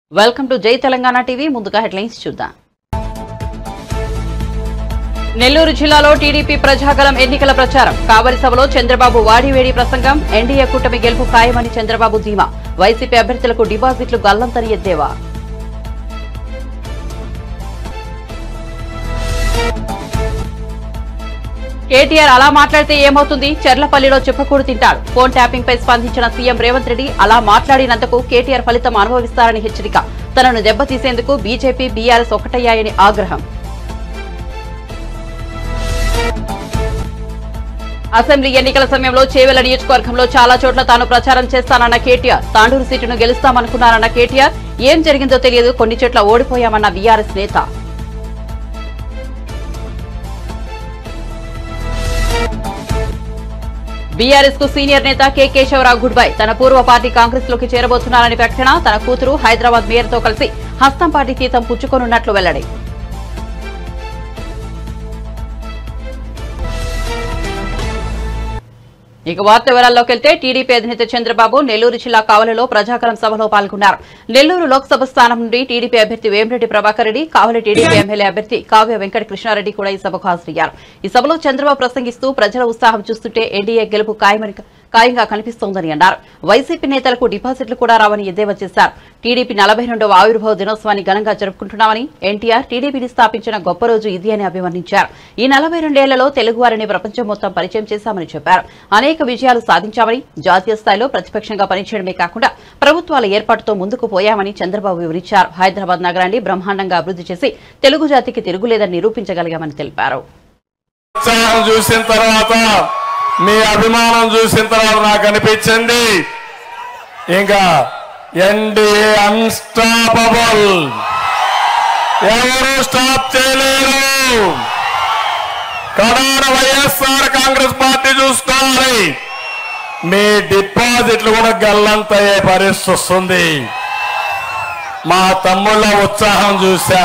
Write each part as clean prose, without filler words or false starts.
Welcome to జై Telangana TV. ముందుగా headlines చూద్దాం. నెల్లూరు జిల్లాలో టీడీపీ ప్రజాగలం ఎన్నికల ప్రచారం. కావలి సభలో చంద్రబాబు వాడివేడి ప్రసంగం. ఎన్డీఏ కూటమి గెలుపు ఖాయమని చంద్రబాబు ధీమా. వైసీపీ అభ్యర్థులకు డిపాజిట్లు గల్లంతని ఎద్దేవా. కేటీఆర్ అలా మాట్లాడితే ఏమవుతుంది? చెర్లపల్లిలో చెప్పకూడు తింటాడు. ఫోన్ ట్యాపింగ్ పై స్పందించిన సీఎం రేవంత్ రెడ్డి అలా మాట్లాడినందుకు కేటీఆర్ ఫలితం అనుభవిస్తారని హెచ్చరిక. తనను దెబ్బతీసేందుకు బీజేపీ బీఆర్ఎస్ ఒకటయ్యాయని ఆగ్రహం. అసెంబ్లీ ఎన్నికల సమయంలో చేవెళ్ల నియోజకవర్గంలో చాలా చోట్ల తాను ప్రచారం చేస్తానన్న కేటీఆర్. తాండూరు సీటును గెలుస్తామనుకున్నారన్న కేటీఆర్. ఏం జరిగిందో తెలియదు, కొన్ని చోట్ల ఓడిపోయామన్న బీఆర్ఎస్ నేత. బీఆర్ఎస్ కు సీనియర్ నేత కె కేశవరావు గుడ్ బై. తన పూర్వ పార్టీ కాంగ్రెస్ లోకి చేరబోతున్నారని ప్రకటన. తన కూతురు హైదరాబాద్ మేయర్ తో కలిసి హస్తం పార్టీ తీతం పుచ్చుకోనున్నట్లు వెల్లడి. ఇక వార్త వివరాల్లోకి వెళ్తే టీడీపీ అధినేత చంద్రబాబు నెల్లూరు జిల్లా కావలిలో ప్రజాగలం సభలో పాల్గొన్నారు. నెల్లూరు లోక్సభ స్థానం నుండి టీడీపీ అభ్యర్థి వేమిరెడ్డి ప్రభాకర్ రెడ్డి, కావలి టీడీపీ ఎమ్మెల్యే అభ్యర్థి కావ్య వెంకట కృష్ణారెడ్డి కూడా ఈ సభకు హాజరయ్యారు. ఈ సభలో చంద్రబాబు ప్రసంగిస్తూ ప్రజల ఉత్సాహం చూస్తుంటే ఎన్డీఏ గెలుపు ఖాయంగా కనిపిస్తోందని అన్నారు. వైసీపీ నేతలకు డిపాజిట్లు కూడా రావని ఎద్దేవా చేశారు. టీడీపీ 42వ ఆవిర్భావ దినోత్సవాన్ని ఘనంగా జరుపుకుంటున్నామని, ఎన్టీఆర్ టీడీపీని స్థాపించిన గొప్ప రోజు ఇది అని అభివర్ణించారు. ఈ 42 ఏళ్లలో తెలుగువారిని ప్రపంచం మొత్తం పరిచయం చేశామని చెప్పారు. అనేక విజయాలు సాధించామని, జాతీయ స్థాయిలో ప్రతిపక్షంగా పనిచేయడమే కాకుండా ప్రభుత్వాల ఏర్పాటుతో ముందుకు పోయామని చంద్రబాబు వివరించారు. హైదరాబాద్ నగరాన్ని బ్రహ్మాండంగా అభివృద్ధి చేసి తెలుగు జాతికి తిరుగులేదని నిరూపించగలిగామని తెలిపారు. మీ అభిమానం చూసిన తర్వాత నాకు అనిపించింది ఇంకా ఎన్డీఏ అన్స్టాపబుల్, ఎవరు స్టాప్ చేయలేరు. కడాన వైఎస్ఆర్ కాంగ్రెస్ పార్టీ చూసుకోవాలి, మీ డిపాజిట్లు కూడా గల్లంతయ్యే పరిస్థితి వస్తుంది. మా తమ్ముళ్ళ ఉత్సాహం చూసా,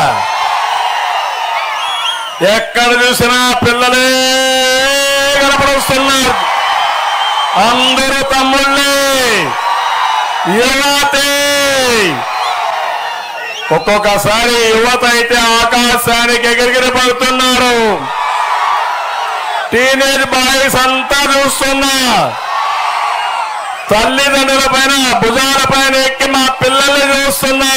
ఎక్కడ చూసినా పిల్లలే కనపడుస్తున్నారు. అందరూ తమ్ముళ్ళే, యువతే. ఒక్కొక్కసారి యువత అయితే ఆకాశానికి ఎగిరిగిరి పడుతున్నారు. టీనేజ్ బాయ్స్ అంతా చూస్తున్నా, తల్లిదండ్రుల పైన భుజాల పైన ఎక్కి మా పిల్లల్ని చూస్తున్నా.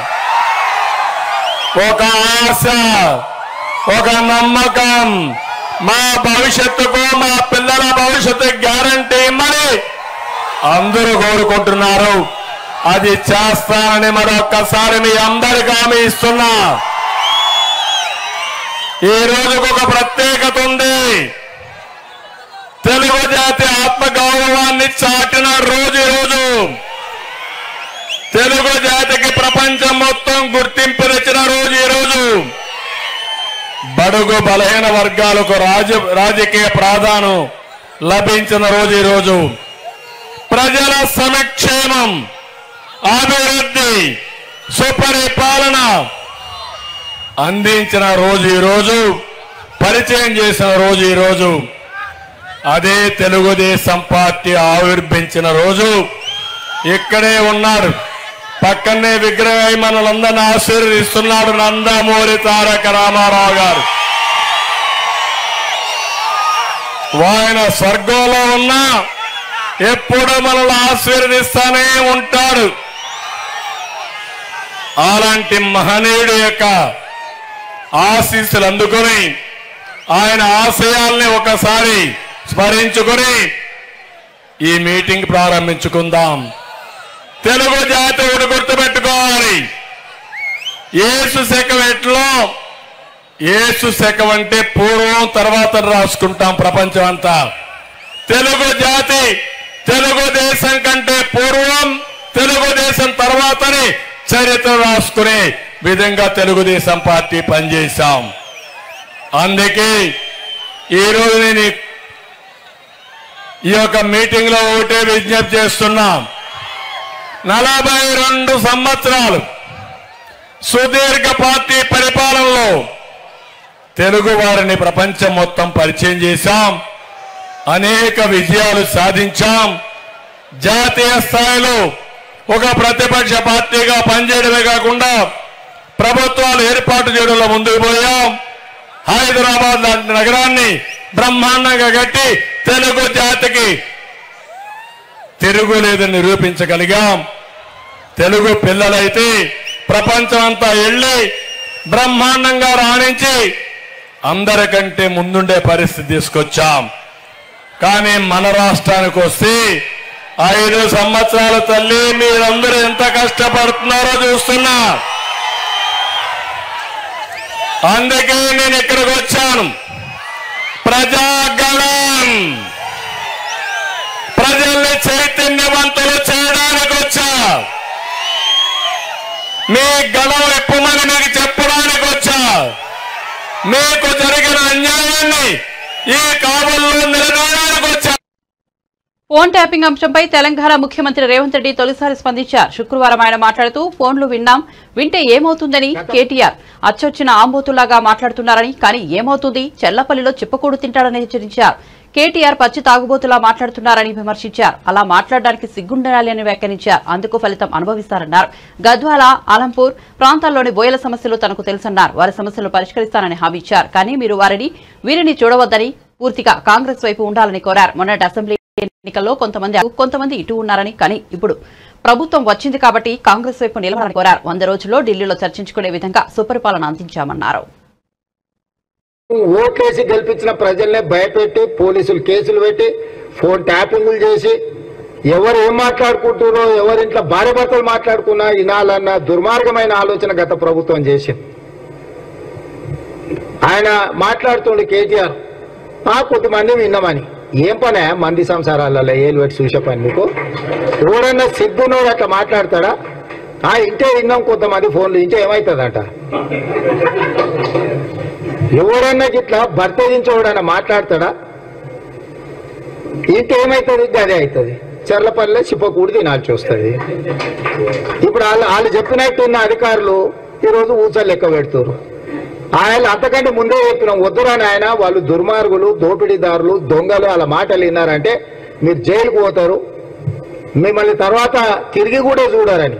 ఒక ఆశ, ఒక నమ్మకం, మా భవిష్యత్తుకు, మా పిల్లల భవిష్యత్తు గ్యారంటీ మరి అందరూ కోరుకుంటున్నారు. అది చేస్తానని మరొక్కసారి మీ అందరికీ హామీ ఇస్తున్నా. ఈ రోజుకు ఒక ప్రత్యేకత ఉంది. తెలుగు జాతి ఆత్మగౌరవాన్ని చాటిన రోజు ఈరోజు. తెలుగు జాతికి ప్రపంచం మొత్తం గుర్తింపు తెచ్చిన రోజు ఈరోజు. బడుగు బలహీన వర్గాలకు రాజకీయ ప్రాధాన్యం లభించిన రోజు ఈరోజు. ప్రజల సంక్షేమం, అభివృద్ధి, సుపరిపాలన అందించిన రోజు ఈరోజు, పరిచయం చేసిన రోజు ఈరోజు. అదే తెలుగుదేశం పార్టీ ఆవిర్భించిన రోజు. ఇక్కడే ఉన్నారు, పక్కనే విగ్రహం మనలందరినీ ఆశీర్వదిస్తున్నాడు నందమూరి తారక రామారావు గారు. ఆయన స్వర్గంలో ఉన్నా ఎప్పుడు మనల్ని ఆశీర్వదిస్తానే ఉంటాడు. అలాంటి మహనీయుడి యొక్క ఆశీస్సులు అందుకొని ఆయన ఆశయాల్ని ఒకసారి స్మరించుకొని ఈ మీటింగ్ ప్రారంభించుకుందాం. తెలుగు జాతి ఒకటి గుర్తుపెట్టుకోవాలి. యేసు శకం ఎట్లో, యేసు శకం అంటే పూర్వం తర్వాత రాసుకుంటాం ప్రపంచం అంతా. తెలుగు జాతి తెలుగుదేశం కంటే పూర్వం, తెలుగుదేశం తర్వాతని చరిత్ర రాసుకునే విధంగా తెలుగుదేశం పార్టీ పనిచేశాం. అందుకే ఈరోజు నేను ఈ యొక్క మీటింగ్ లో ఒకటే విజ్ఞప్తి చేస్తున్నాం. 42 సంవత్సరాలు సుదీర్ఘ పార్టీ పరిపాలనలో తెలుగు వారిని ప్రపంచం మొత్తం పరిచయం చేశాం. అనేక విజయాలు సాధించాం. జాతీయ స్థాయిలో ఒక ప్రతిపక్ష పార్టీగా పనిచేయడమే కాకుండా ప్రభుత్వాలు ఏర్పాటు చేయడంలో ముందుకు పోయాం. హైదరాబాద్ లాంటి నగరాన్ని బ్రహ్మాండంగా కట్టి తెలుగు జాతికి తిరుగులేదని నిరూపించగలిగాం. తెలుగు పిల్లలైతే ప్రపంచం అంతా వెళ్ళి బ్రహ్మాండంగా రాణించి అందరికంటే ముందుండే పరిస్థితి తీసుకొచ్చాం. కానీ మన రాష్ట్రానికి వస్తే 5 సంవత్సరాల తల్లి మీరందరూ ఎంత కష్టపడుతున్నారో చూస్తున్నా. అందుకే నేను ఇక్కడికి వచ్చాను. ప్రజాగణం ప్రజల్ని చైతన్యవంతులు చేయడానికి వచ్చా. మీ గణం ఎప్పమని మీకు చెప్పడానికి వచ్చా. మీకు జరిగిన అన్యాయాన్ని ఈ కావల్లో నిలదీయడానికి వచ్చా. ఫోన్ ట్యాపింగ్ అంశంపై తెలంగాణ ముఖ్యమంత్రి రేవంత్ రెడ్డి తొలిసారి స్పందించారు. శుక్రవారం ఆయన మాట్లాడుతూ ఫోన్లు వింటే ఏమవుతుందని కేటీఆర్ అచ్చొచ్చిన ఆంబోతులాగా మాట్లాడుతున్నారని, కానీ ఏమవుతుంది, చెల్లపల్లిలో చిప్పకూడు తింటాడని హెచ్చరించారు. కేటీఆర్ పచ్చి తాగుబోతులా మాట్లాడుతున్నారని విమర్శించారు. అలా మాట్లాడడానికి సిగ్గుండాలి అని వ్యాఖ్యానించారు. అందుకు ఫలితం అనుభవిస్తారన్నారు. గద్వాల, ఆలంపూర్ ప్రాంతాల్లోని బోయల సమస్యలు తనకు తెలుసన్నారు. వారి సమస్యలను పరిష్కరిస్తానని హామీ ఇచ్చారు. కానీ మీరు వీరిని చూడవద్దని, పూర్తిగా కాంగ్రెస్ వైపు ఉండాలని కోరారు. మొన్నటి అసెంబ్లీ ఎన్నికల్లో కొంతమంది ఇటు ఉన్నారని, కానీ ఇప్పుడు ప్రభుత్వం వచ్చింది కాబట్టి కాంగ్రెస్ వైపు నిలవాలని కోరారు. 100 రోజుల్లో ఢిల్లీలో చర్చించుకునే విధంగా సుపరిపాలన అందించామన్నారు. ఓట్లేసి గెలిపించిన ప్రజల్నే భయపెట్టి పోలీసులు కేసులు పెట్టి ఫోన్ ట్యాపింగ్లు చేసి ఎవరు ఏం మాట్లాడుకుంటున్నారో, ఎవరింట్లో భార్య భర్తలు మాట్లాడుకున్నా వినాలన్న దుర్మార్గమైన ఆలోచన గత ప్రభుత్వం చేసింది. ఆయన మాట్లాడుతుండే కేటీఆర్ కొద్దిమంది విన్నామని. ఏం పనే మంది సంసారాలలో ఏలు పెట్టి చూసే పని మీకు? ఎవడన్నా సిగ్గునోడు అట్లా మాట్లాడతాడా? ఇంటే విన్నాం కొంతమంది ఫోన్లు, ఇంటే ఏమవుతుందట? ఎవడన్నా ఇట్లా భర్త ఎవడన్నా మాట్లాడతాడా? ఇంకేమవుతుంది? అదే అవుతుంది. చెర్లపల్లిలో చిప్పకూడి తినాల్సి వస్తుంది. ఇప్పుడు వాళ్ళు చెప్పినట్టున్న అధికారులు ఈరోజు ఊచలు లెక్క పెడుతున్నారు. ఆయన అంతకంటే ముందే చెప్పినాం, వద్దురాని ఆయన వాళ్ళు దుర్మార్గులు, దోపిడీదారులు, దొంగలు, అలా మాటలు విన్నారంటే మీరు జైలుకు పోతారు, మిమ్మల్ని తర్వాత తిరిగి కూడా చూడారని.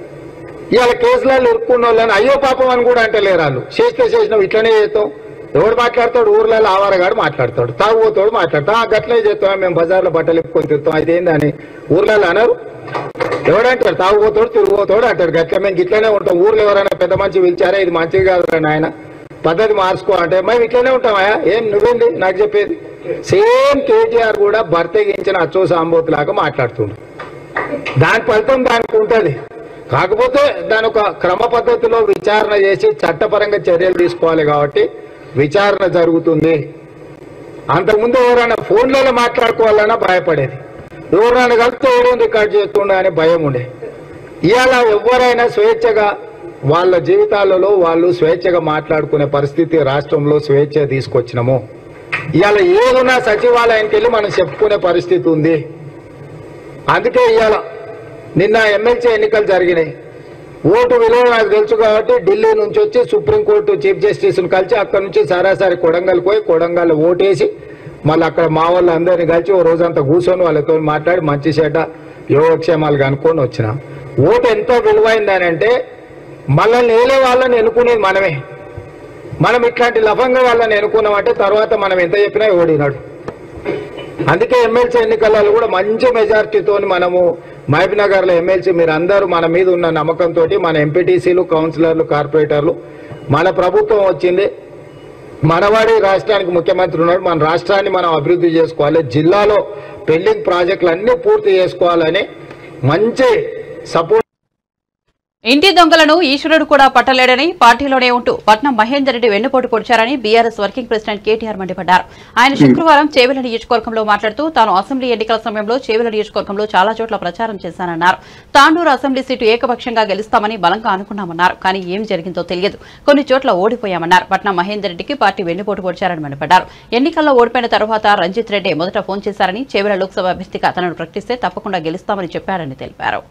ఇవాళ కేసులలో ఇరుక్కున్న వాళ్ళని అయ్యో పాపం అని కూడా అంటలేరు. వాళ్ళు చేసినాం ఇట్లనే చేస్తాం. ఎవడు మాట్లాడతాడు? ఊర్లలో ఆవారగాడు మాట్లాడతాడు, తాగుపోతాడు మాట్లాడతాం. గట్లనే చేస్తాం, మేము బజార్లో బట్టలు ఇప్పుకొని తిరుగుతాం, అయితే ఏందని ఊర్లలో అనరు. ఎవడంటాడు? తాగుపోతాడు, తిరిగిపోతాడు అంటాడు. గట్ల మేము ఇట్లనే ఉంటాం. ఊర్లో ఎవరైనా పెద్ద మంచి పిలిచారా, ఇది మంచిది కాదు ఆయన పద్ధతి మార్చుకో అంటే మేము ఇట్లనే ఉంటామా? ఏం నువ్వేంది నాకు చెప్పేది? సేమ్ కేటీఆర్ కూడా భర్తగించిన అచ్చో సాంబోతులాగా మాట్లాడుతుండు. దాని ఫలితం దానికి ఉంటుంది. కాకపోతే దాని ఒక క్రమ పద్ధతిలో విచారణ చేసి చట్టపరంగా చర్యలు తీసుకోవాలి కాబట్టి విచారణ జరుగుతుంది. అంతకుముందు ఎవరైనా ఫోన్లలో మాట్లాడుకోవాలన్నా భయపడేది. ఎవరైనా కలిస్తే ఎవరైనా రికార్డ్ చేస్తుండే అనే భయం ఉండే. ఇవాళ ఎవరైనా స్వేచ్ఛగా వాళ్ళ జీవితాలలో వాళ్ళు స్వేచ్ఛగా మాట్లాడుకునే పరిస్థితి రాష్ట్రంలో స్వేచ్ఛ తీసుకొచ్చినాము. ఇవాళ ఏదున్నా సచివాలయానికి వెళ్ళి మనం చెప్పుకునే పరిస్థితి ఉంది. అందుకే ఇవాళ నిన్న ఎమ్మెల్సీ ఎన్నికలు జరిగినాయి. ఓటు విలువ నాకు తెలుసు కాబట్టి ఢిల్లీ నుంచి వచ్చి సుప్రీంకోర్టు చీఫ్ జస్టిస్ను కలిసి అక్కడి నుంచి సరాసరి కొడంగల్ పోయి కొడంగల్ ఓటేసి మళ్ళీ అక్కడ మా వాళ్ళు అందరినీ కలిసి ఓ రోజంతా కూర్చొని వాళ్ళతో మాట్లాడి మంచి చెడ్డ యోగక్షేమాలు కనుక్కొని వచ్చిన. ఓటు ఎంతో విలువైందని అంటే మనల్ని ఏలే వాళ్ళని ఎన్నుకునేది మనమే. మనం ఇట్లాంటి లఫంగా వాళ్ళని ఎన్నుకున్నామంటే తర్వాత మనం ఎంత చెప్పినా ఓడినాడు. అందుకే ఎమ్మెల్సీ ఎన్నికలలో కూడా మంచి మెజార్టీతో మనము మహబూబ్నగర్లో ఎమ్మెల్సీ మీరు అందరూ మన మీద ఉన్న నమ్మకంతో మన ఎంపీటీసీలు, కౌన్సిలర్లు, కార్పొరేటర్లు మన ప్రభుత్వం వచ్చింది. మనవాడి రాష్ట్రానికి ముఖ్యమంత్రి ఉన్నాడు. మన రాష్ట్రాన్ని మనం అభివృద్ధి చేసుకోవాలి, జిల్లాలో పెండింగ్ ప్రాజెక్టులు అన్ని పూర్తి చేసుకోవాలని మంచి సపోర్ట్. ఇంటి దొంగలను ఈశ్వరుడు కూడా పట్టలేడని పార్టీలోనే ఉంటూ పట్నం మహేందర్ రెడ్డి వెన్నుపోటు పొడిచారని బీఆర్ఎస్ వర్కింగ్ ప్రెసిడెంట్ కేటీఆర్ మండిపడ్డారు. ఆయన శుక్రవారం చేవెళ్ల నియోజకవర్గంలో మాట్లాడుతూ తాను అసెంబ్లీ ఎన్నికల సమయంలో చేవెళ్ల నియోజకవర్గంలో చాలా చోట్ల ప్రచారం చేశానన్నారు. తాండూరు అసెంబ్లీ సీటు ఏకపక్షంగా గెలుస్తామని బలంగా అనుకున్నామన్నారు. కానీ ఏం జరిగిందో తెలియదు, కొన్ని చోట్ల ఓడిపోయామన్నారు. పట్నం మహేందర్ రెడ్డికి పార్టీ వెన్నుపోటు పొడిచారని మండిపడ్డారు. ఎన్నికల్లో ఓడిపోయిన తర్వాత రంజిత్ రెడ్డి మొదట ఫోన్ చేశారని, చేవెళ్ల లోక్సభ అభ్యర్థిగా తనను ప్రకటిస్తే తప్పకుండా గెలుస్తామని చెప్పారని తెలిపారు.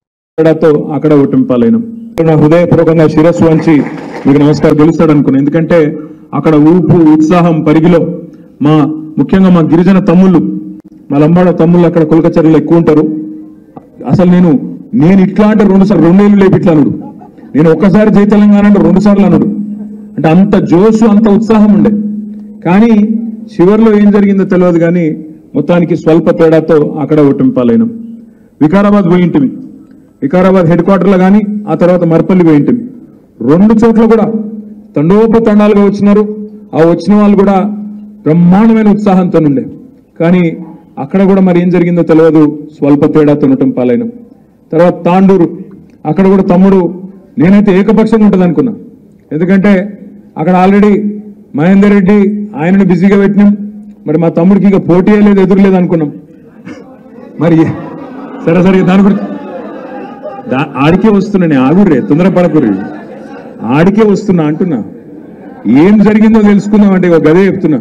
అక్కడ ఓటింపాలైన నా హృదయపూర్వకంగా శిరస్సు వంచి మీకు నమస్కారం, గెలుస్తాడు అనుకున్నాను. ఎందుకంటే అక్కడ ఊపు ఉత్సాహం పరిగిలో ముఖ్యంగా మా గిరిజన తమ్ముళ్ళు, మా లంబాడ తమ్ముళ్ళు అక్కడ కులకచర్యలు ఎక్కువ ఉంటారు. అసలు నేను ఇట్లా అంటే 2 ఏళ్ళు లేపు ఇట్లా అనుడు, నేను ఒక్కసారి జై తెలంగాణ అంటే 2 సార్లు అనుడు. అంటే అంత జోషు అంత ఉత్సాహం ఉండే. కానీ చివరిలో ఏం జరిగిందో తెలియదు. కానీ మొత్తానికి స్వల్ప తేడాతో అక్కడ ఓటమిపాలైనాం. వికారాబాద్ పోయింటివి, వికారాబాద్ హెడ్ క్వార్టర్లో కానీ ఆ తర్వాత మర్పల్లి పోయింటివి. 2 చోట్ల కూడా తండోపతండాలుగా వచ్చినారు. ఆ వచ్చిన వాళ్ళు కూడా బ్రహ్మాండమైన ఉత్సాహంతో ఉండే. కానీ అక్కడ కూడా మరి ఏం జరిగిందో తెలియదు, స్వల్ప తేడాతో ఓటమిపాలైనాం. తర్వాత తాండూరు, అక్కడ కూడా తమ్ముడు నేనైతే ఏకపక్షంగా ఉంటుంది అనుకున్నా. ఎందుకంటే అక్కడ ఆల్రెడీ మహేందర్ రెడ్డి ఆయనను బిజీగా పెట్టినాం. మరి మా తమ్ముడికి ఇక పోటీ లేదు, ఎదురులేదు అనుకున్నాం. మరి సరే దాని గురించి ఆడికే వస్తున్నా, నేను ఆగుర్రే, తొందరపడకుర్రి, ఆడికే వస్తున్నా అంటున్నా. ఏం జరిగిందో తెలుసుకుందామంటే ఒక గదే చెప్తున్నా.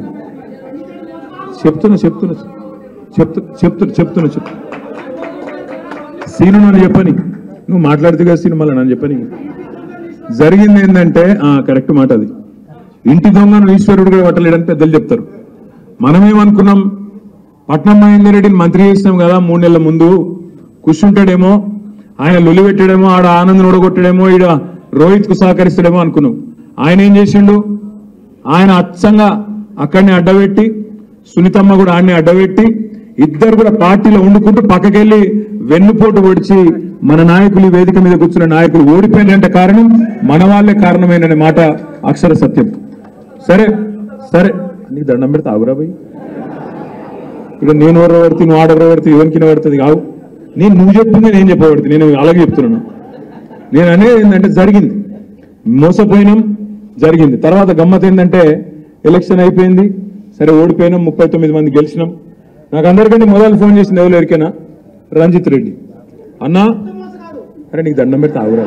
సీను నన్ను చెప్పని, నువ్వు మాట్లాడుతూ కదా సీను, మళ్ళీ నన్ను చెప్పని. జరిగింది ఏంటంటే కరెక్ట్ మాట అది. ఇంటి దొంగను ఈశ్వరుడు కూడా పట్టలేడని పెద్దలు చెప్తారు. మనమేమనుకున్నాం, పట్నం మహేందర్ రెడ్డిని మంత్రి చేసినాం కదా 3 నెలల ముందు, కూర్చుంటాడేమో, ఆయన లొలి పెట్టాడేమో, ఆడ ఆనంద్ ఓడగొట్టాడేమో, ఈడ రోహిత్ కు సహకరిస్తాడేమో అనుకున్నాం. ఆయన ఏం చేసిండు, ఆయన అచ్చంగా అక్కడిని అడ్డబెట్టి, సునీతమ్మ కూడా ఆడిని అడ్డబెట్టి, ఇద్దరు కూడా పార్టీలో ఉండుకుంటూ పక్కకెళ్లి వెన్నుపోటు పొడిచి మన నాయకులు వేదిక మీద కూర్చున్న నాయకులు ఓడిపోయినంటే కారణం మన వాళ్ళే కారణమైన మాట అక్షర సత్యం. సరే నీకు దండం పెడితే ఆగురా పోయి, ఇక నేను ఎవరో పడితే నువ్వు ఆడెవరో పడితే ఎవరికిన పడుతుంది కావు. నువ్వు చెప్పింది నేను చెప్పబడితే, నేను అలాగే చెప్తున్నాను. నేను అనేది ఏంటంటే జరిగింది, మోసపోయినాం, జరిగింది. తర్వాత గమ్మత్ ఏంటంటే ఎలక్షన్ అయిపోయింది, సరే ఓడిపోయినాం, 39 మంది గెలిచినాం. నాకు అందరికంటే మొదలు ఫోన్ చేసింది ఎవరు ఎరికైనా, రంజిత్ రెడ్డి అన్నా, అరే నీకు దండం పెడితే ఆగురా,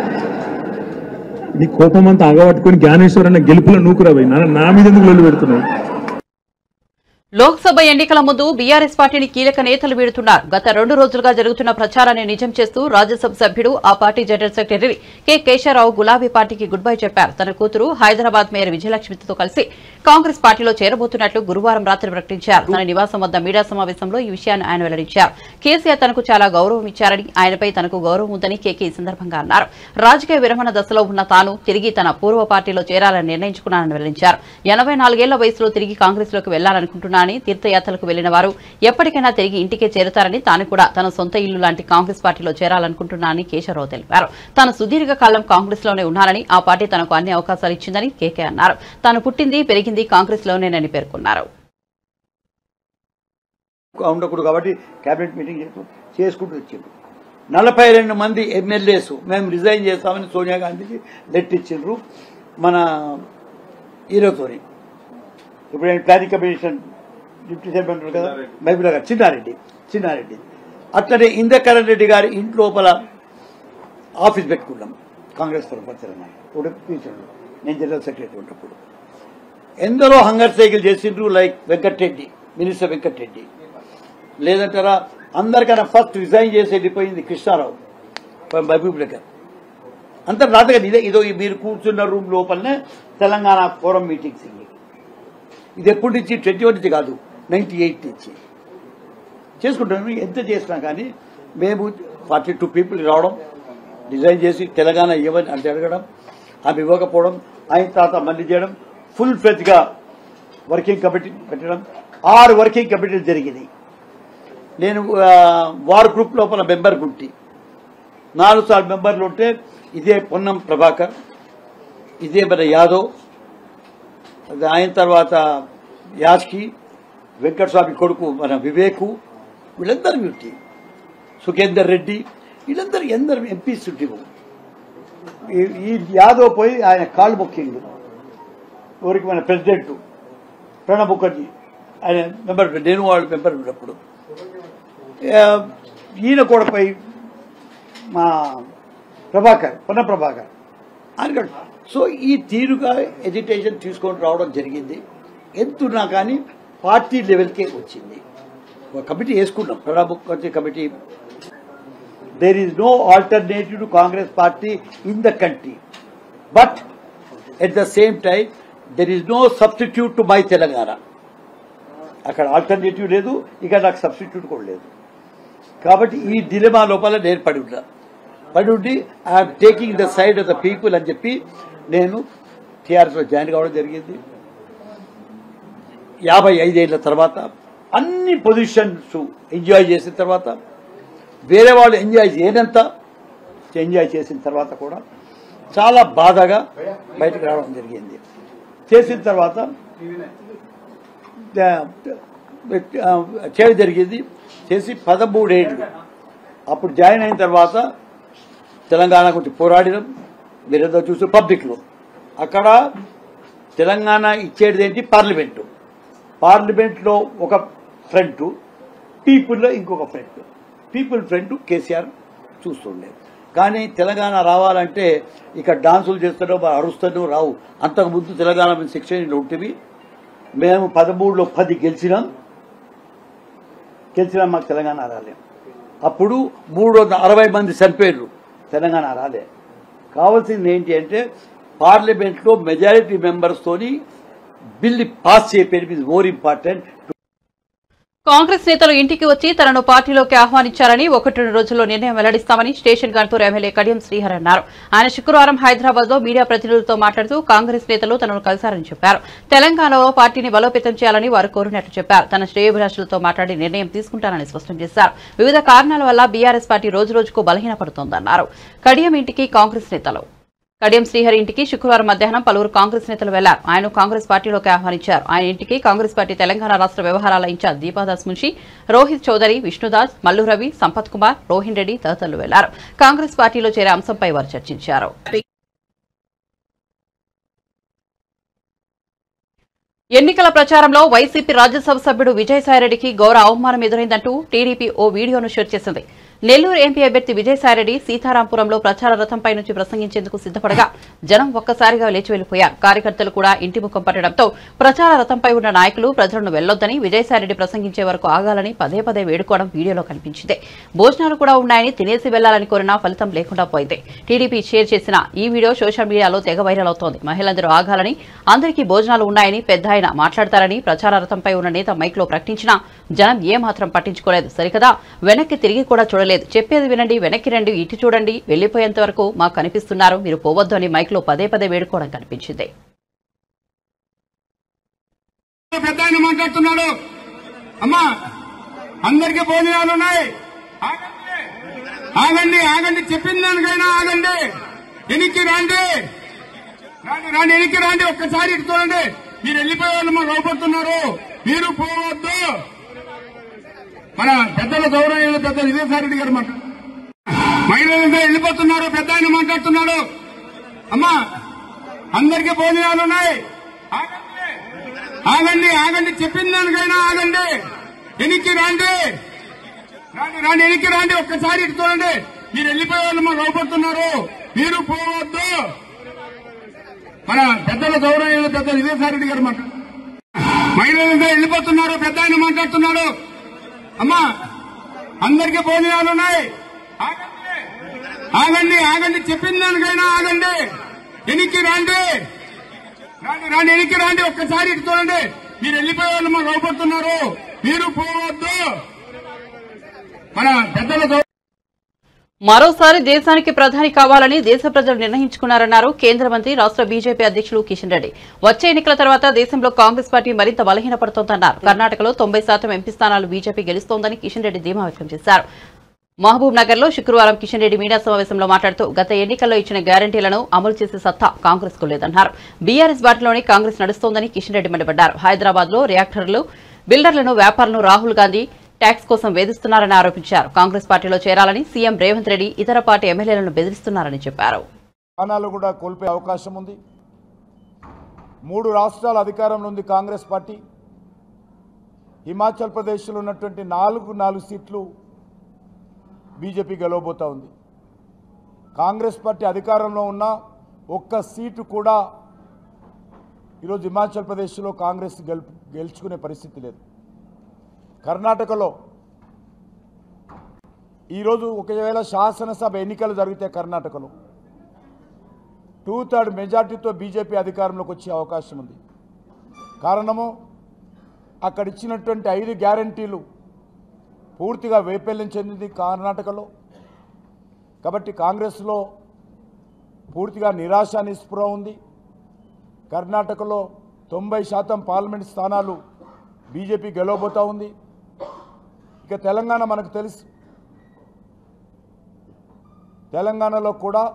నీ కోపం అంతా ఆగబట్టుకుని జ్ఞానేశ్వర్ అన్న గెలుపులో నూకురా పోయి నా మీద ఎందుకు లొల్లి పెడుతున్నావు. లోక్సభ ఎన్నికల ముందు బీఆర్ఎస్ పార్టీని కీలక నేతలు వీడుతున్నారు. గత 2 రోజులుగా జరుగుతున్న ప్రచారాన్ని నిజం చేస్తూ రాజ్యసభ సభ్యుడు, ఆ party general secretary K Keshava Rao గులాబీ పార్టీకి గుడ్ బై చెప్పారు. తన కూతురు హైదరాబాద్ మేయర్ విజయలక్ష్మితో కలిసి కాంగ్రెస్ పార్టీలో చేరబోతున్నట్లు గురువారం రాత్రి ప్రకటించారు. తన నివాసం వద్ద మీడియా సమావేశంలో ఈ విషయాన్ని ఆయన వెల్లడించారు. కేసీఆర్ తనకు చాలా గౌరవం ఇచ్చారని, ఆయనపై తనకు గౌరవం ఉందని కేకే ఈ సందర్భంగా అన్నారు. రాజకీయ విరమణ దశలో ఉన్న తాను తిరిగి తన పూర్వ పార్టీలో చేరాలని నిర్ణయించుకున్నానని వెల్లడించారు. 84 ఏళ్ల వయసులో తిరిగి కాంగ్రెస్ లోకి వెళ్లాలనుకుంటున్నానని, తీర్థయాత్రలకు వెళ్లిన వారు ఎప్పటికైనా తిరిగి ఇంటికే చేరుతారని, తాను కూడా తన సొంత ఇల్లు లాంటి కాంగ్రెస్ పార్టీలో చేరాలనుకుంటున్నానని కేశవరావు తెలిపారు. తాను సుదీర్ఘకాలం కాంగ్రెస్ లోనే ఉన్నానని, ఆ పార్టీ తనకు అన్ని అవకాశాలు ఇచ్చిందని కేకే అన్నారు. తాను పుట్టింది పెరిగింది కాంగ్రెస్ లోనేనని పేర్కొన్నారు. ఉండకూడదు కాబట్టి కేబినెట్ మీటింగ్ చేసుకుంటూ వచ్చిండ్రు. 42 మంది ఎమ్మెల్యేస్ మేము రిజైన్ చేస్తామని సోనియా గాంధీకి లెటర్ ఇచ్చిండ్రు. మన హీరోతోని ఇప్పుడు ప్లానింగ్ కమిషన్ డిప్యూటీ చైర్మన్ ఉంటారు కదా మహబూబ్ గారు, చిన్నారెడ్డి అట్లనే ఇంద్రకరణ్ రెడ్డి గారి ఇంటి లోపల ఆఫీస్ పెట్టుకున్నాం కాంగ్రెస్ తరఫున తెలంగాణ. నేను జనరల్ సెక్రటరీ ఉన్నప్పుడు ఎందరో హంగర్ సైకిల్ చేసిండ్రు. Like Venkat Reddy, minister Venkat Reddy. లేదంటారా అందరికన్నా ఫస్ట్ రిజైన్ చేసి వెళ్ళిపోయింది కృష్ణారావు మహబూబ్ నగర్. అంత రాతగా ఇదో మీరు కూర్చున్న రూమ్ లోపలనే తెలంగాణ ఫోరం మీటింగ్స్. ఇది ఎప్పటి నుంచి 21 నుంచి కాదు, 98 నుంచి చేసుకుంటాం. ఎంత చేసినా కానీ మేము 42 పీపుల్ రావడం, డిజైన్ చేసి తెలంగాణ ఇవ్వని అంటే అడగడం, ఆమె ఇవ్వకపోవడం, అయిన తర్వాత మళ్ళీ చేయడం, ఫుల్ ఫ్లెజ్ గా వర్కింగ్ కమిటీ పెట్టడం. 6 వర్కింగ్ కమిటీలు జరిగినాయి. నేను వార్ గ్రూప్ లోపల మెంబర్ గుంటి 4 సార్లు మెంబర్లు ఉంటే ఇదే పొన్నం ప్రభాకర్, ఇదే మన యాదవ్, ఆయన తర్వాత యాస్కి, వెంకటస్వామి కొడుకు మన వివేకు, వీళ్ళందరూ ఉంటే సుఖేందర్ రెడ్డి, వీళ్ళందరూ ఎందరు ఎంపీస్ ఉంటే ఈ యాదవ్ పోయి ఆయన కాళ్ళు మొక్కిండు. ఎవరికి మన ప్రెసిడెంట్ ప్రణబ్ ముఖర్జీ ఆయన మెంబర్, నేను వాళ్ళు మెంబర్ ఉన్నప్పుడు. ఈయన కూడా పోయి మా ప్రభాకర్, పొన్న ప్రభాకర్ ఆయన. సో ఈ తీరుగా ఎడ్యుకేషన్ తీసుకొని రావడం జరిగింది. ఎంతున్నా కానీ పార్టీ లెవెల్కే వచ్చింది. ఒక కమిటీ వేసుకున్నాం, Pranab Mukherjee committee. There is no alternative to Congress party in the country, but at the same time there is no substitute to my Telangana. అక్కడ ఆల్టర్నేటివ్ లేదు, ఇక్కడ నాకు సబ్స్టిట్యూట్ కూడా లేదు. కాబట్టి ఈ డిలెమా లోపల నేను పడి ఉన్నా. పడుండి I'm taking the side of the people అని చెప్పి నేను టీఆర్ఎస్లో జాయిన్ కావడం జరిగింది. 55 ఏళ్ల తర్వాత అన్ని పొజిషన్స్ ఎంజాయ్ చేసిన తర్వాత, వేరే వాళ్ళు ఎంజాయ్ చేయనంత ఎంజాయ్ చేసిన తర్వాత కూడా చాలా బాధగా బయటకు రావడం జరిగింది. చేసిన తర్వాత చేయడం జరిగింది. చేసి 13 ఏళ్ళు అప్పుడు జాయిన్ అయిన తర్వాత తెలంగాణ గురించి పోరాడినాం. మీరేదో చూసి పబ్లిక్లో అక్కడ తెలంగాణ ఇచ్చేది ఏంటి, పార్లమెంట్లో ఒక ఫ్రంట్, పీపుల్లో ఇంకొక ఫ్రంట్. పీపుల్ ఫ్రంట్ కేసీఆర్ చూస్తుండే. కానీ తెలంగాణ రావాలంటే ఇక్కడ డాన్సులు చేస్తాడో అరుస్తాడో రావు. అంతకుముందు తెలంగాణ మీద సెక్షన్ ఉంటుంది. మేము 13లో 10 గెలిచినాం. మాకు తెలంగాణ రాలేదు. అప్పుడు 360 మంది చనిపోయారు. తెలంగాణ రాలే. కావాల్సింది ఏంటి అంటే పార్లమెంట్లో మెజారిటీ మెంబర్స్ తోని బిల్లు పాస్ చేయడం ఇస్ మోర్ ఇంపార్టెంట్. కాంగ్రెస్ నేతలు ఇంటికి వచ్చి తనను పార్టీలోకి ఆహ్వానించారని 1-2 రోజుల్లో నిర్ణయం వెల్లడిస్తామని స్టేషన్ గన్పూర్ ఎమ్మెల్యే కడియం శ్రీహర్ అన్నారు. ఆయన శుక్రవారం హైదరాబాద్ లో మీడియా ప్రతినిధులతో మాట్లాడుతూ కాంగ్రెస్ నేతలు తనను కలిశారని చెప్పారు. తెలంగాణలో పార్టీని బలోపేతం చేయాలని వారు కోరినట్లు చెప్పారు. తన శ్రేయోభిలాషులతో మాట్లాడి నిర్ణయం తీసుకుంటానని స్పష్టం చేశారు. వివిధ కారణాల వల్ల బీఆర్ఎస్ పార్టీ రోజురోజుకు బలహీనపడుతోందన్నారు. కడియం ఇంటికి కాంగ్రెస్ నేతలు కడియం శ్రీహరి ఇంటికి శుక్రవారం మధ్యాహ్నం పలువురు కాంగ్రెస్ నేతలు వెళ్లారు. ఆయన కాంగ్రెస్ పార్టీలోకి ఆహ్వానించారు. ఆయన ఇంటికి కాంగ్రెస్ పార్టీ తెలంగాణ రాష్ట్ర వ్యవహారాల ఇన్ఛార్జ్ దీపాదాస్ మున్షి, రోహిత్ చౌదరి, విష్ణుదాస్, మల్లు రవి, సంపత్ కుమార్, రోహిన్ రెడ్డి తదితరులు వెళ్లారు. కాంగ్రెస్ పార్టీలో చేరే అంశంపై వారు చర్చించారు. ఎన్నికల ప్రచారంలో వైసీపీ రాజ్యసభ సభ్యుడు విజయసాయిరెడ్డికి ఘోర అవమానం ఎదురైందంటూ టీడీపీ ఓ వీడియోను షేర్ చేసింది. నెల్లూరు ఎంపీ అభ్యర్థి విజయసాయిరెడ్డి సీతారాంపురంలో ప్రచార రథంపై నుంచి ప్రసంగించేందుకు సిద్దపడగా జనం ఒక్కసారిగా లేచి వెళ్లిపోయారు. కార్యకర్తలు కూడా ఇంటి ముఖం పట్టడంతో ప్రచార రథంపై ఉన్న నాయకులు ప్రజలను వెళ్లొద్దని, విజయసాయిరెడ్డి ప్రసంగించే వరకు ఆగాలని పదే వేడుకోవడం వీడియోలో కనిపించింది. భోజనాలు కూడా ఉన్నాయని తినేసి వెళ్లాలని కోరినా ఫలితం లేకుండా పోయింది. టీడీపీ షేర్ చేసిన ఈ వీడియో సోషల్ మీడియాలో తెగ వైరల్ అవుతోంది. మహిళలందరూ ఆగాలని, అందరికీ భోజనాలు ఉన్నాయని పెద్ద ఆయన మాట్లాడతారని ప్రచార రథంపై ఉన్న నేత మైక్లో ప్రకటించినా జనం ఏమాత్రం పట్టించుకోలేదు. సరికదా వెనక్కి తిరిగి కూడా చూడలేదు. చెప్పేది వినండి, వెనక్కి రండి, ఇటు చూడండి, వెళ్లిపోయేంత వరకు మాకు కనిపిస్తున్నారు, మీరు పోవద్దు అని మైక్లో పదే వేడుకోవడం కనిపించింది. మాట్లాడుతున్నాడు. అమ్మా అందరికీ భోజనాలు ఉన్నాయి, ఆగండి, చెప్పిన దానికైనా ఆగండి, ఎనికి రండి, ఎనికి రండి, ఒక్కసారి ఇటు చూడండి, మీరు వెళ్ళిపోయే వాళ్ళు మాకు లోపడుతున్నారు, మీరు పోవద్దు. మన పెద్దల గౌరవ పెద్ద విజయసాయిరెడ్డి గారు మహిళలంతా వెళ్ళిపోతున్నారు. పెద్ద ఆయన మాట్లాడుతున్నాడు. అమ్మా అందరికీ భోజనాలు ఉన్నాయి, ఆగండి, చెప్పిన దానికైనా ఆగండి, ఎనికి రండి, ఎనికి రండి, ఒక్కసారి ఇటు చూడండి, మీరు వెళ్ళిపోయే వాళ్ళు మాకు లోపడుతున్నారు, మీరు పోవద్దు. మన పెద్దల గౌరవ పెద్ద విజయసాయిరెడ్డి గారు మహిళలంతా వెళ్ళిపోతున్నారు. పెద్ద ఆయన మాట్లాడుతున్నాడు. అమ్మా అందరికీ భోజనాలు ఉన్నాయి, ఆగండి, చెప్పిన దానికైనా ఆగండి, ఎనికి రండి, ఒక్కసారి ఇటు చూడండి, మీరు వెళ్ళిపోయే వాళ్ళు మాకు లోపడుతున్నారు, మీరు పోవద్దు. మన పెద్దల మరోసారి దేశానికి ప్రధాని కావాలని దేశ ప్రజలు నిర్ణయించుకున్నారన్నారు కేంద్ర మంత్రి, రాష్ట్ర బీజేపీ అధ్యక్షులు కిషన్ రెడ్డి. వచ్చే ఎన్నికల తర్వాత దేశంలో కాంగ్రెస్ పార్టీ మరింత బలహీనపడుతోందన్నారు. కర్ణాటకలో 90% ఎంపీ స్థానాలు బీజేపీ గెలుస్తోందని కిషన్ రెడ్డి ధీమా వ్యక్తం చేశారు. మహబూబ్ నగర్ లో శుక్రవారం కిషన్ రెడ్డి మీడియా సమావేశంలో మాట్లాడుతూ గత ఎన్నికల్లో ఇచ్చిన గ్యారంటీలను అమలు చేసే సత్తా కాంగ్రెస్ కు లేదన్నారు. బీఆర్ఎస్ బాటలోనే కాంగ్రెస్ నడుస్తోందని కిషన్ రెడ్డి మండిపడ్డారు. హైదరాబాద్ లో రియాక్టర్లు, బిల్డర్లను, వ్యాపారులను రాహుల్ గాంధీ ట్యాక్స్ కోసం వేధిస్తున్నారని ఆరోపించారు. కాంగ్రెస్ పార్టీలో చేరాలని సీఎం రేవంత్ రెడ్డి ఇతర పార్టీ ఎమ్మెల్యేలను బెదిరిస్తున్నారని చెప్పారు. స్థానాలు కూడా కోల్పోయే అవకాశం ఉంది. 3 రాష్ట్రాల అధికారంలో ఉంది కాంగ్రెస్ పార్టీ. హిమాచల్ ప్రదేశ్లో ఉన్నటువంటి 4 సీట్లు బీజేపీ గెలవబోతా ఉంది. కాంగ్రెస్ పార్టీ అధికారంలో ఉన్న ఒక్క సీటు కూడా ఈరోజు హిమాచల్ ప్రదేశ్లో కాంగ్రెస్ గెలుచుకునే పరిస్థితి లేదు. కర్ణాటకలో ఈరోజు ఒకవేళ శాసనసభ ఎన్నికలు జరిగితే కర్ణాటకలో 2/3 మెజార్టీతో బీజేపీ అధికారంలోకి వచ్చే అవకాశం ఉంది. కారణము అక్కడ ఇచ్చినటువంటి 5 గ్యారంటీలు పూర్తిగా వైఫల్యం చెందింది కర్ణాటకలో. కాబట్టి కాంగ్రెస్లో పూర్తిగా నిరాశ నిస్పృహ ఉంది. కర్ణాటకలో 90% పార్లమెంట్ స్థానాలు బీజేపీ గెలవబోతూ ఉంది. ఇక తెలంగాణ మనకు తెలుసు, తెలంగాణలో కూడా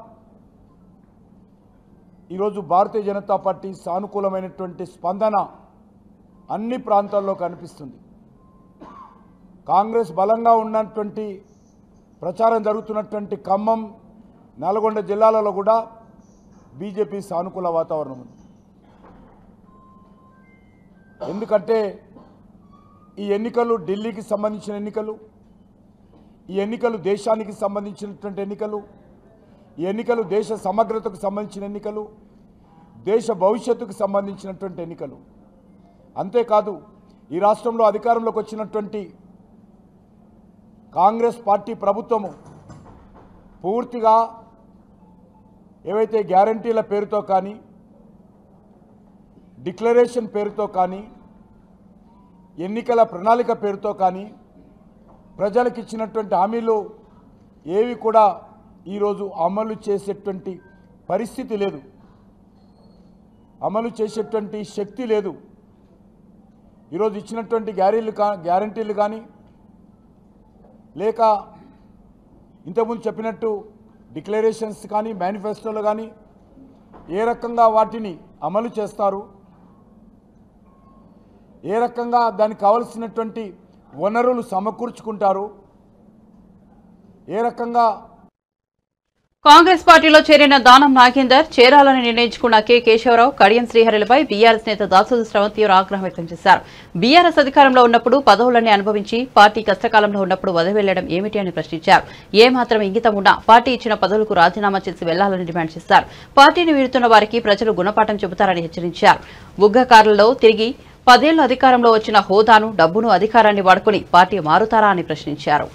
ఈరోజు భారతీయ జనతా పార్టీ సానుకూలమైనటువంటి స్పందన అన్ని ప్రాంతాల్లో కనిపిస్తుంది. కాంగ్రెస్ బలంగా ఉన్నటువంటి ప్రచారం జరుగుతున్నటువంటి ఖమ్మం, నల్గొండ జిల్లాలలో కూడా బీజేపీ సానుకూల వాతావరణం ఉంది. ఎందుకంటే ఈ ఎన్నికలు ఢిల్లీకి సంబంధించిన ఎన్నికలు, ఈ ఎన్నికలు దేశానికి సంబంధించినటువంటి ఎన్నికలు, ఈ ఎన్నికలు దేశ సమగ్రతకు సంబంధించిన ఎన్నికలు, దేశ భవిష్యత్తుకు సంబంధించినటువంటి ఎన్నికలు. అంతేకాదు ఈ రాష్ట్రంలో అధికారంలోకి వచ్చినటువంటి కాంగ్రెస్ పార్టీ ప్రభుత్వము పూర్తిగా ఏవైతే గ్యారంటీల పేరుతో కానీ, డిక్లరేషన్ పేరుతో కానీ, ఎన్నికల ప్రణాళిక పేరుతో కానీ ప్రజలకు ఇచ్చినటువంటి హామీలు ఏవి కూడా ఈరోజు అమలు చేసేటువంటి పరిస్థితి లేదు, అమలు చేసేటువంటి శక్తి లేదు. ఈరోజు ఇచ్చినటువంటి గ్యారంటీలు కానీ, లేక ఇంతకుముందు చెప్పినట్టు డిక్లరేషన్స్ కానీ, మేనిఫెస్టోలు కానీ ఏ రకంగా వాటిని అమలు చేస్తారు, ఏ రకంగా దానికి కావలసినటువంటి వనరులు సమకూర్చుకుంటారు, ఏ రకంగా కాంగ్రెస్ పార్టీలో చేరిన దానం నాగేందర్ చేరాలని నిర్ణయించుకున్న కె కేశవరావు, కడియం శ్రీహరిలపై బీఆర్ఎస్ నేత దాసోజు శ్రవణ్ తీవ్ర ఆగ్రహం వ్యక్తం చేశారు. బీఆర్ఎస్ అధికారంలో ఉన్నప్పుడు పదవులన్నీ అనుభవించి పార్టీ కష్టకాలంలో ఉన్నప్పుడు వదిలివెళ్లడం ఏమిటి అని ప్రశ్నించారు. ఏమాత్రం ఇంగితం ఉన్నా పార్టీ ఇచ్చిన పదవులకు రాజీనామా చేసి వెళ్లాలని డిమాండ్ చేశారు. పార్టీని వీడుతున్న వారికి ప్రజలు గుణపాఠం చెబుతారని హెచ్చరించారు. బుగ్గకారులలో తిరిగి 10 ఏళ్లు అధికారంలో వచ్చిన హోదాను, డబ్బును, అధికారాన్ని వాడుకుని పార్టీ మారుతారా అని ప్రశ్నించారు.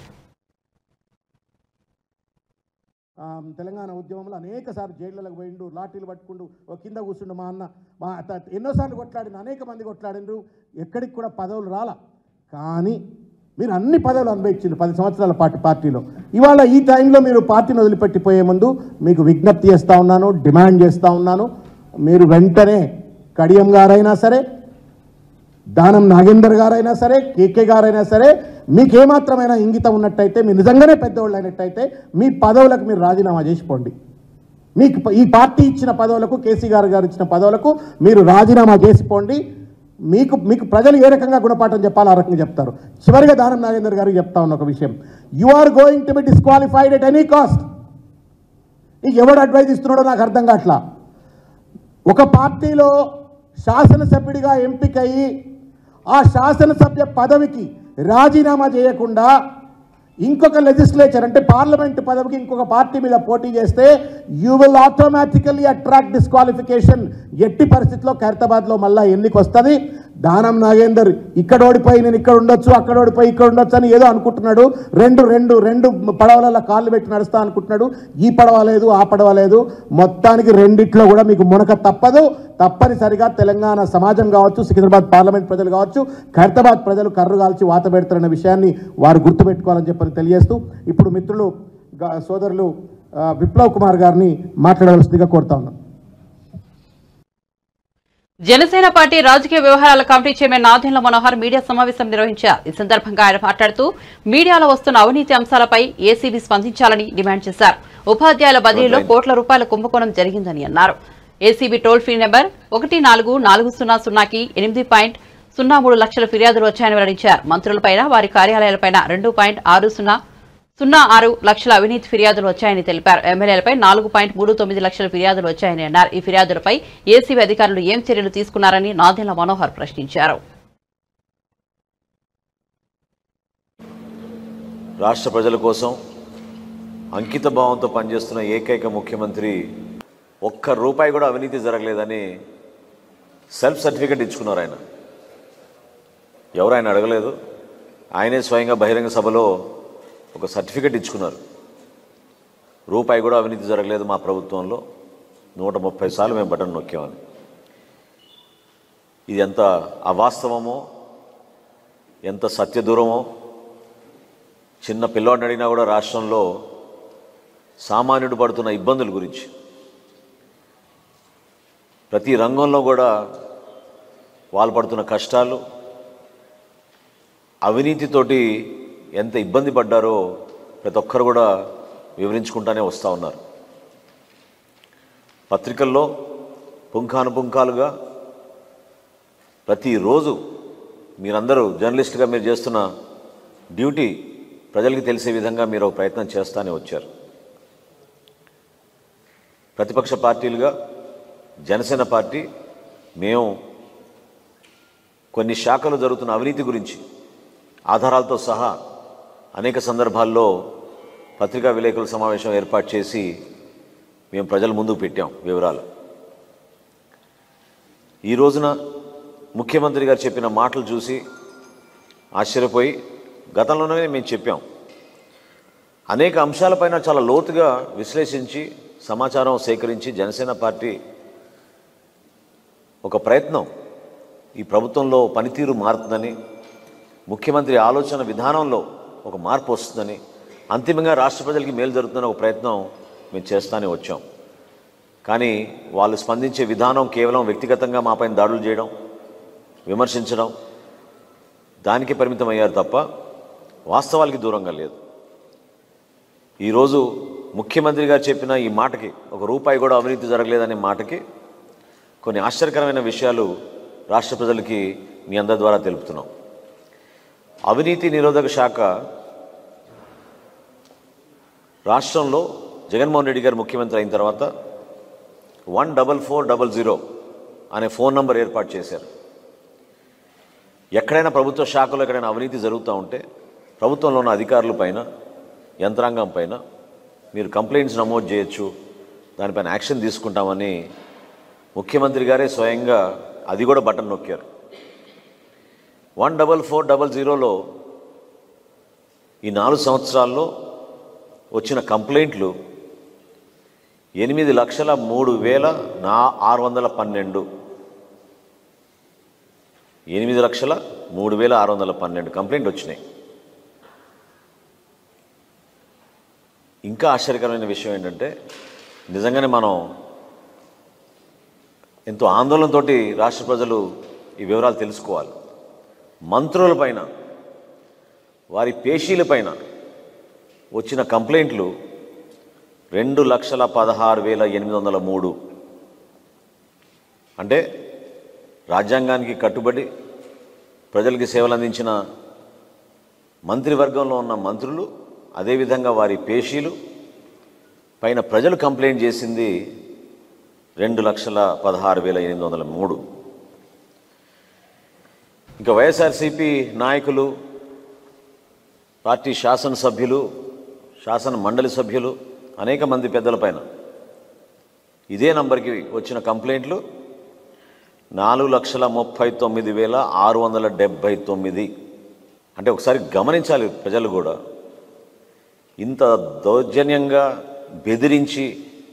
తెలంగాణ ఉద్యమంలో అనేక సార్లు జైళ్లకు పోయిండు, లాఠీలు పట్టుకుంటూ కింద కూర్చుండు. మా అన్న ఎన్నోసార్లు కొట్లాడిన, అనేక మంది కొట్లాడిండ్రు, ఎక్కడికి కూడా పదవులు రాలా. కానీ మీరు అన్ని పదవులు అనుభవించిండ్రు 10 సంవత్సరాల పాటు పార్టీలో. ఇవాళ ఈ టైంలో మీరు పార్టీని వదిలిపెట్టిపోయే ముందు మీకు విజ్ఞప్తి చేస్తూ ఉన్నాను, డిమాండ్ చేస్తూ ఉన్నాను. మీరు వెంటనే కడియం గారైనా సరే, దానం నాగేందర్ గారైనా సరే, కేకే గారైనా సరే, మీకేమాత్రమైనా ఇంగితం ఉన్నట్టయితే, మీరు నిజంగానే పెద్దవాళ్ళు అయినట్టయితే మీ పదవులకు మీరు రాజీనామా చేసిపోండి. మీకు ఈ పార్టీ ఇచ్చిన పదవులకు, కేసీ గారు ఇచ్చిన పదవులకు మీరు రాజీనామా చేసిపోండి. మీకు ప్రజలు ఏ రకంగా గుణపాఠం చెప్పాలో ఆ రకంగా చెప్తారు. చివరిగా దానం నాగేందర్ గారికి చెప్తా ఉన్న ఒక విషయం, you are going to be disqualified at any cost. ఎవడు అడ్వైజ్ ఇస్తున్నాడో నాకు అర్థం కావట్లా. ఒక పార్టీలో శాసనసభ్యుడిగా ఎంపికయ్యి ఆ శాసనసభ్య పదవికి రాజీనామా చేయకుండా ఇంకొక లెజిస్లేచర్ అంటే పార్లమెంట్ పదవికి ఇంకొక పార్టీ మీద పోటీ చేస్తే you will automatically attract disqualification. ఎట్టి పరిస్థితిలో ఖైరతాబాద్లో మళ్ళీ ఎన్నిక వస్తుంది. దానం నాగేందర్ ఇక్కడ ఓడిపోయి నేను ఇక్కడ ఉండొచ్చు, అక్కడ ఓడిపోయి ఇక్కడ ఉండొచ్చు అని ఏదో అనుకుంటున్నాడు. రెండు పడవల కాళ్ళు పెట్టి నడుస్తా అనుకుంటున్నాడు. ఈ పడవ లేదు, ఆ పడవ లేదు. మొత్తానికి రెండిట్లో కూడా మీకు మునక తప్పదు. తప్పనిసరిగా తెలంగాణ సమాజం కావచ్చు, సికింద్రాబాద్ పార్లమెంట్ ప్రజలు కావచ్చు, ఖైరతాబాద్ ప్రజలు కర్రు కాల్చి వాత పెడతారన్న విషయాన్ని వారు గుర్తుపెట్టుకోవాలని చెప్పని తెలియజేస్తూ ఇప్పుడు మిత్రులు సోదరులు విప్లవ్ కుమార్ గారిని మాట్లాడవలసిందిగా కోరుతా ఉన్నాను. జనసేన పార్టీ రాజకీయ వ్యవహారాల committee chairman Nadendla Manohar media సమావేశం నిర్వహించారు. ఈ సందర్భంగా ఆయన మాట్లాడుతూ మీడియాలో వస్తున్న అవినీతి అంశాలపై ఏసీబీ స్పందించాలని డిమాండ్ చేశారు. ఉపాధ్యాయుల బదిలీలో కోట్ల రూపాయల కుంభకోణం జరిగిందని అన్నారు. ఏసీబీ టోల్ ఫ్రీ నెంబర్ 14400కి 8.03 లక్షల ఫిర్యాదులు వచ్చాయని వెల్లడించారు. మంత్రులపైన, వారి కార్యాలయాలపైన 2.06 లక్షల అవినీతి ఫిర్యాదులు వచ్చాయని తెలిపారు. ఎమ్మెల్యేలపై 4.39 లక్షల ఫిర్యాదులు వచ్చాయని అన్నారు. ఈ ఫిర్యాదులపై ఏసీబీ అధికారులు ఏం చర్యలు తీసుకున్నారని నాదెండ్ల మనోహర్ ప్రశ్నించారు. రాష్ట్ర ప్రజల కోసం అంకిత భావంతో పనిచేస్తున్న ఏకైక ముఖ్యమంత్రి ఒక్క రూపాయి కూడా అవినీతి జరగలేదని సెల్ఫ్ సర్టిఫికెట్ ఇచ్చుకున్నారు. ఆయన ఎవరు ఆయన అడగలేదు, ఆయనే స్వయంగా బహిరంగ సభలో ఒక సర్టిఫికెట్ ఇచ్చుకున్నారు. రూపాయి కూడా అవినీతి జరగలేదు మా ప్రభుత్వంలో, 130 సార్లు మేము బటన్ నొక్కామని. ఇది ఎంత అవాస్తవమో, ఎంత సత్యదూరమో చిన్న పిల్లవాడిని అడిగినా కూడా రాష్ట్రంలో సామాన్యుడు పడుతున్న ఇబ్బందుల గురించి, ప్రతి రంగంలో కూడా వాళ్ళు పడుతున్న కష్టాలు, అవినీతితోటి ఎంత ఇబ్బంది పడ్డారో ప్రతి ఒక్కరు కూడా వివరించుకుంటానే వస్తూ ఉన్నారు. పత్రికల్లో పుంఖానుపుంఖాలుగా ప్రతిరోజు మీరందరూ జర్నలిస్టుగా మీరు చేస్తున్న డ్యూటీ ప్రజలకి తెలిసే విధంగా మీరు ఒక ప్రయత్నం చేస్తూనే వచ్చారు. ప్రతిపక్ష పార్టీలుగా జనసేన పార్టీ మేము కొన్ని శాఖలు జరుగుతున్న అవినీతి గురించి ఆధారాలతో సహా అనేక సందర్భాల్లో పత్రికా విలేకరుల సమావేశం ఏర్పాటు చేసి మేము ప్రజల ముందుకు పెట్టాం వివరాలు. ఈ రోజున ముఖ్యమంత్రి గారు చెప్పిన మాటలు చూసి ఆశ్చర్యపోయి, గతంలోనే మేము చెప్పాం, అనేక అంశాలపైన చాలా లోతుగా విశ్లేషించి సమాచారం సేకరించి జనసేన పార్టీ ఒక ప్రయత్నం, ఈ ప్రభుత్వంలో పనితీరు మారుతుందని, ముఖ్యమంత్రి ఆలోచన విధానంలో ఒక మార్పు వస్తుందని, అంతిమంగా రాష్ట్ర ప్రజలకి మేలు జరుగుతుందని ఒక ప్రయత్నం మేము చేస్తూనే వచ్చాం. కానీ వాళ్ళు స్పందించే విధానం కేవలం వ్యక్తిగతంగా మాపైన దాడులు చేయడం, విమర్శించడం, దానికి పరిమితం అయ్యారు తప్ప వాస్తవాలకి దూరంగా లేదు. ఈరోజు ముఖ్యమంత్రి గారు చెప్పిన ఈ మాటకి, ఒక రూపాయి కూడా అవినీతి జరగలేదనే మాటకి కొన్ని ఆశ్చర్యకరమైన విషయాలు రాష్ట్ర ప్రజలకి మీ అందరి ద్వారా తెలుపుతున్నాం. అవినీతి నిరోధక శాఖ రాష్ట్రంలో జగన్మోహన్ రెడ్డి గారు ముఖ్యమంత్రి అయిన తర్వాత 14400 అనే ఫోన్ నంబర్ ఏర్పాటు చేశారు. ఎక్కడైనా ప్రభుత్వ శాఖలో ఎక్కడైనా అవినీతి జరుగుతూ ఉంటే ప్రభుత్వంలో ఉన్న అధికారుల పైన, యంత్రాంగం పైన మీరు కంప్లైంట్స్ నమోదు చేయొచ్చు, దానిపైన యాక్షన్ తీసుకుంటామని ముఖ్యమంత్రి గారే స్వయంగా అది కూడా బటన్ నొక్కారు. 14400లో ఈ 4 సంవత్సరాల్లో వచ్చిన కంప్లైంట్లు 8,03,612 8,03,612 కంప్లైంట్ వచ్చినాయి. ఇంకా ఆశ్చర్యకరమైన విషయం ఏంటంటే, నిజంగానే మనం ఎంతో ఆందోళనతోటి రాష్ట్ర ప్రజలు ఈ వివరాలు తెలుసుకోవాలి. మంత్రులపైన, వారి పేషీలపైన వచ్చిన కంప్లైంట్లు 2,16,803. అంటే రాజ్యాంగానికి కట్టుబడి ప్రజలకి సేవలు అందించిన మంత్రివర్గంలో ఉన్న మంత్రులు, అదేవిధంగా వారి పేషీలు పైన ప్రజలు కంప్లైంట్ చేసింది 2,16,803. ఇంకా వైఎస్ఆర్సీపీ నాయకులు, పార్టీ శాసనసభ్యులు, శాసన మండలి సభ్యులు, అనేక మంది పెద్దలపైన ఇదే నంబర్కి వచ్చిన కంప్లైంట్లు 4,39,679. అంటే ఒకసారి గమనించాలి ప్రజలు కూడా, ఇంత దౌర్జన్యంగా బెదిరించి,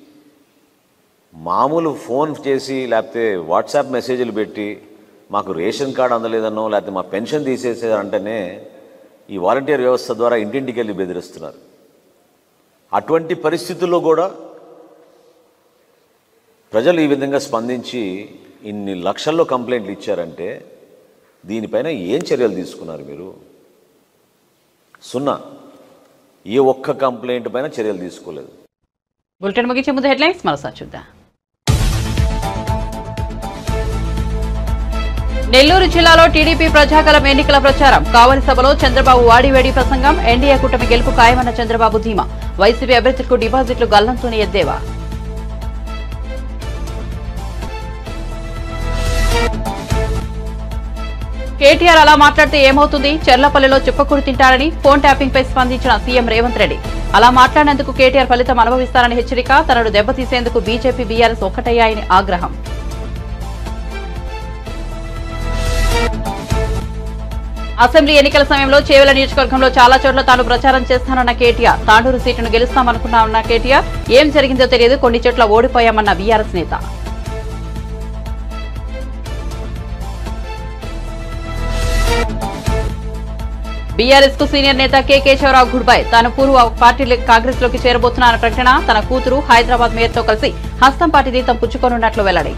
మామూలు ఫోన్ చేసి లేకపోతే వాట్సాప్ మెసేజ్లు పెట్టి మాకు రేషన్ కార్డు అందలేదనో లేకపోతే మా పెన్షన్ తీసేసారంటేనే ఈ వాలంటీర్ వ్యవస్థ ద్వారా ఇంటింటికి వెళ్ళి బెదిరిస్తున్నారు. అటువంటి పరిస్థితుల్లో కూడా ప్రజలు ఈ విధంగా స్పందించి ఇన్ని లక్షల్లో కంప్లైంట్లు ఇచ్చారంటే దీనిపైన ఏం చర్యలు తీసుకున్నారు మీరు? సున్నా. ఏ ఒక్క కంప్లైంట్ పైన చర్యలు తీసుకోలేదు. బులెటిన్ ముగించే ముందు హెడ్లైన్స్ మరోసారి చూద్దాం. నెల్లూరు జిల్లాలో టీడీపీ ప్రజాగలం ఎన్నికల ప్రచారం. కావలి సభలో చంద్రబాబు వాడివేడి ప్రసంగం. ఎన్డీఏ కూటమి గెలుపు ఖాయమన్న చంద్రబాబు ధీమా. వైసీపీ అభ్యర్థులకు డిపాజిట్లు గల్లంతోనే ఎద్దేవా. కేటీఆర్ అలా మాట్లాడితే ఏమవుతుంది? చెర్లపల్లిలో చుక్కకూరు తింటారని ఫోన్ ట్యాపింగ్ పై స్పందించిన సీఎం రేవంత్ రెడ్డి. అలా మాట్లాడినందుకు కేటీఆర్ ఫలితం అనుభవిస్తారని హెచ్చరిక. తనను దెబ్బతీసేందుకు బీజేపీ, బీఆర్ఎస్ ఒక్కటయ్యాయని ఆగ్రహం. అసెంబ్లీ ఎన్నికల సమయంలో చేవెళ్ల నియోజకవర్గంలో చాలా చోట్ల తాను ప్రచారం చేస్తానన్న కేటీఆర్. తాండూరు సీటును గెలుస్తామనుకున్నామన్న కేటీఆర్. ఏం జరిగిందో తెలియదు, కొన్ని చోట్ల ఓడిపోయామన్న బీఆర్ఎస్ నేత. బీఆర్ఎస్ కు సీనియర్ నేత కె కేశవరావు గుడ్ బై. తాను పూర్వ పార్టీ కాంగ్రెస్ లోకి చేరబోతున్న ప్రకటన. తన కూతురు హైదరాబాద్ మేయర్ తో కలిసి హస్తం పార్టీ తీర్థం పుచ్చుకోనున్నట్లు వెల్లడి.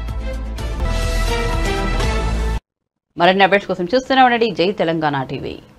మరిన్ని అప్డేట్స్ కోసం చూస్తూనే ఉండండి జై తెలంగాణ టీవీ.